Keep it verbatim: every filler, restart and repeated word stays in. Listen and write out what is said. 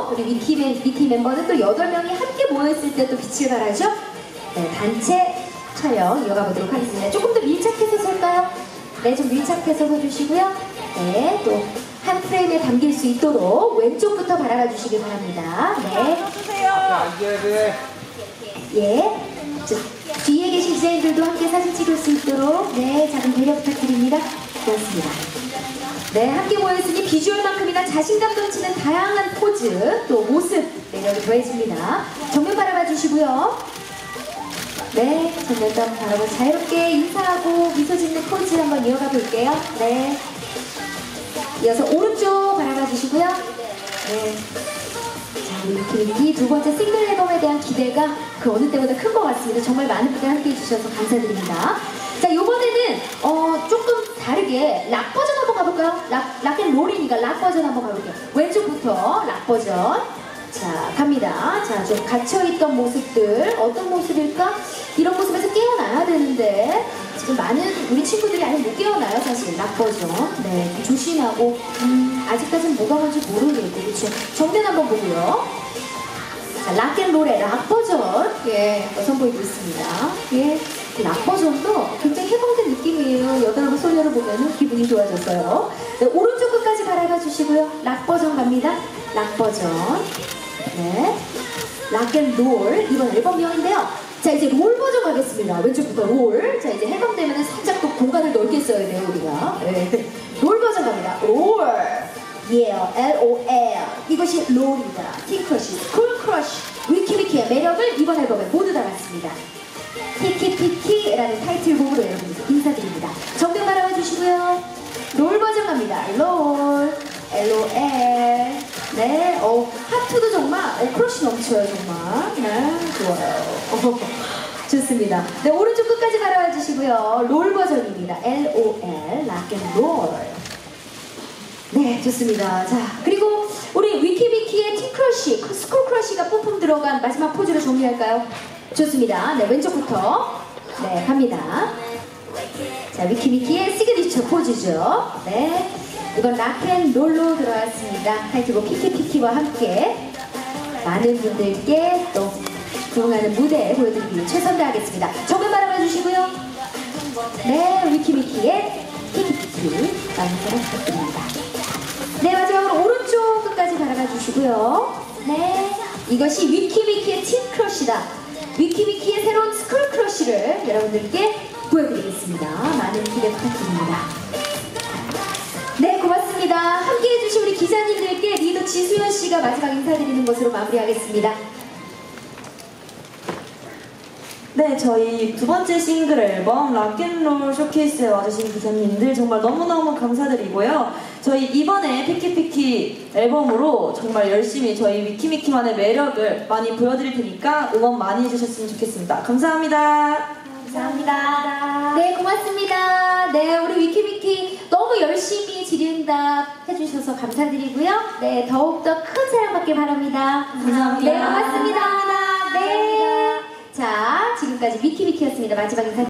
그리고 우리 위키, 위키 멤버는 또 여덟 명이 함께 모여있을 때 또 빛을 발하죠. 네, 단체 촬영 이어가 보도록 하겠습니다. 조금 더 밀착해서 설까요? 네, 좀 밀착해서 서주시고요. 네, 또 한 프레임에 담길 수 있도록 왼쪽부터 바라봐 주시기 바랍니다. 네. 예. 저, 뒤에 계신 디자인들도 함께 사진 찍을 수 있도록 네, 작은 배려 부탁드립니다. 고맙습니다. 네, 함께 모였으니 비주얼만큼이나 자신감 넘치는 다양한 포즈, 또 모습 매력이 더해집니다. 정면 바라봐 주시고요. 네, 정면도 한번 바라보고 자유롭게 인사하고 미소 짓는 포즈 한번 이어가 볼게요. 네. 이어서 오른쪽 바라봐 주시고요. 네. 자, 우리 위키위키 두 번째 싱글 앨범에 대한 기대가 그 어느 때보다 큰 것 같습니다. 정말 많은 분들 함께 해주셔서 감사드립니다. 자, 이번에는 어, 조금 다르게 락 버전 한번 가볼까요? 락, 락앤롤이니까 락 버전 한번 가볼게요. 왼쪽부터 락 버전. 자, 갑니다. 자, 좀 갇혀있던 모습들 어떤 모습일까? 이런 모습에서 깨어나야 되는데 지금 많은 우리 친구들이 아직 못 깨어나요, 사실. 락 버전. 네, 좀 조심하고 음, 아직까지는 뭐가 뭔지 모르겠고, 그렇죠? 정면 한번 보고요. 자, 락앤롤의 락 버전, 예, 선보이고 있습니다. 예, 락 버전도 굉장히 해방된 느낌이에요. 여덟 소녀를 보면 기분이 좋아졌어요. 네, 오른쪽 끝까지 바라봐 주시고요. 락 버전 갑니다. 락 버전. 네, 락앤롤 이번 앨범명인데요. 자, 이제 롤 버전 가겠습니다. 왼쪽부터 롤. 자, 이제 해방되면 살짝 또 공간을 넓게 써야 돼요, 우리가. 네. 롤 버전 갑니다. 롤. Yeah, 엘 오 엘. 이것이 롤입니다. 팅크러쉬, 스쿨크러쉬, 위키위키의 매력을 이번 앨범에 모두 담았습니다. 피키피키라는 타이틀곡으로 여러분들 인사드립니다. 정면 바라봐 주시고요. 롤 버전 갑니다. 롤. 엘 오 엘. 네, 어, 하트도 정말, 어, 크러쉬 넘쳐요, 정말. 네, 좋아요. 어, 좋습니다. 네, 오른쪽 끝까지 바라봐 주시고요. 롤 버전입니다. 엘 오 엘, 락앤롤. 네, 좋습니다. 자, 그리고 우리 위키위키의 팅크러쉬, 스쿨크러쉬가 뿜뿜 들어간 마지막 포즈로 정리할까요? 좋습니다. 네, 왼쪽부터. 네, 갑니다. 자, 위키위키의 시그니처 포즈죠. 네. 이건 락앤롤로 들어왔습니다. 타이틀곡 피키피키와 함께 많은 분들께 또 부응하는 무대 보여드리기 위해 최선 다하겠습니다. 정면 바라봐 주시고요. 네, 위키위키의 피키피키 많은 사랑 부탁드립니다. 네, 마지막으로 오른쪽 끝까지 바라봐 주시고요. 네, 이것이 위키위키의 팅크러쉬다. 위키위키의 새로운 스쿨크러쉬를 여러분들께 보여드리겠습니다. 많은 기대 부탁드립니다. 네, 고맙습니다. 함께 해주신 우리 기자님들께 리더 지수연 씨가 마지막 인사드리는 것으로 마무리하겠습니다. 네, 저희 두 번째 싱글 앨범 락앤롤 쇼케이스에 와주신 기자님들 정말 너무너무 감사드리고요. 저희 이번에 피키피키 앨범으로 정말 열심히 저희 위키위키만의 매력을 많이 보여드릴 테니까 응원 많이 해주셨으면 좋겠습니다. 감사합니다. 감사합니다. 네, 고맙습니다. 네, 우리 위키위키 너무 열심히 질의응답 해주셔서 감사드리고요. 네, 더욱더 큰 사랑받길 바랍니다. 감사합니다. 네, 고맙습니다. 네. 자, 지금까지 위키위키였습니다. 마지막 인사